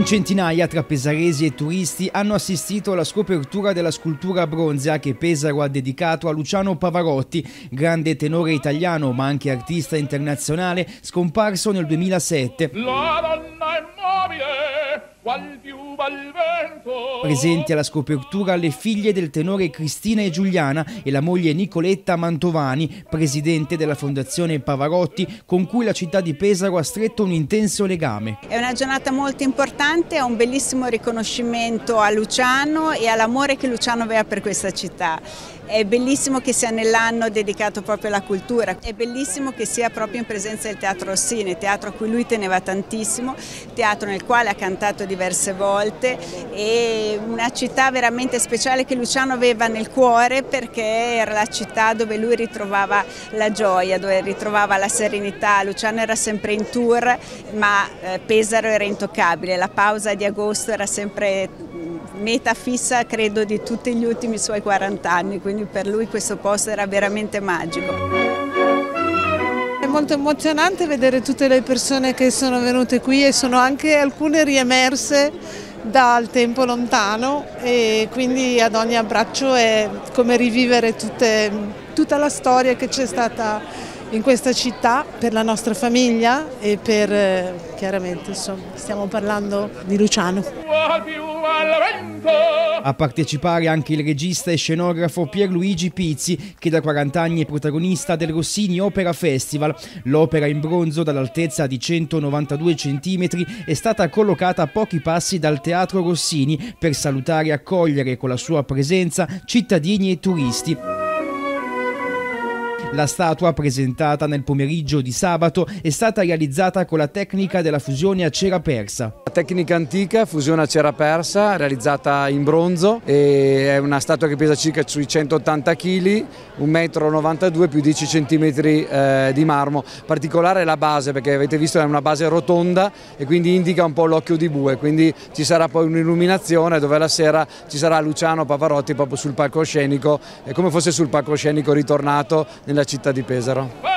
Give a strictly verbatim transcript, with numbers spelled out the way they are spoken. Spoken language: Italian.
In centinaia tra pesaresi e turisti hanno assistito alla scopertura della scultura bronzea che Pesaro ha dedicato a Luciano Pavarotti, grande tenore italiano ma anche artista internazionale, scomparso nel duemilasette. La donna immobile, qual piuva il vento. Presenti alla scopertura le figlie del tenore Cristina e Giuliana e la moglie Nicoletta Mantovani, presidente della Fondazione Pavarotti, con cui la città di Pesaro ha stretto un intenso legame. È una giornata molto importante, è un bellissimo riconoscimento a Luciano e all'amore che Luciano aveva per questa città. È bellissimo che sia nell'anno dedicato proprio alla cultura, è bellissimo che sia proprio in presenza del Teatro Rossini, teatro a cui lui teneva tantissimo, teatro nel quale ha cantato diverse volte, e una città veramente speciale che Luciano aveva nel cuore, perché era la città dove lui ritrovava la gioia, dove ritrovava la serenità. Luciano era sempre in tour, ma Pesaro era intoccabile, la pausa di agosto era sempre meta fissa, credo, di tutti gli ultimi suoi quaranta anni, quindi per lui questo posto era veramente magico. È molto emozionante vedere tutte le persone che sono venute qui e sono anche alcune riemerse dal tempo lontano, e quindi ad ogni abbraccio è come rivivere tutte, tutta la storia che c'è stata in questa città per la nostra famiglia e per, chiaramente, insomma, stiamo parlando di Luciano. A partecipare anche il regista e scenografo Pierluigi Pizzi, che da quaranta anni è protagonista del Rossini Opera Festival. L'opera in bronzo dall'altezza di centonovantadue centimetri è stata collocata a pochi passi dal Teatro Rossini per salutare e accogliere con la sua presenza cittadini e turisti. La statua, presentata nel pomeriggio di sabato, è stata realizzata con la tecnica della fusione a cera persa. La tecnica antica, fusione a cera persa, realizzata in bronzo, e è una statua che pesa circa sui centottanta chili, un metro e novantadue più dieci centimetri eh, di marmo. Particolare è la base, perché avete visto è una base rotonda e quindi indica un po' l'occhio di bue, quindi ci sarà poi un'illuminazione dove la sera ci sarà Luciano Pavarotti proprio sul palcoscenico, è come fosse sul palcoscenico ritornato nella città di Pesaro.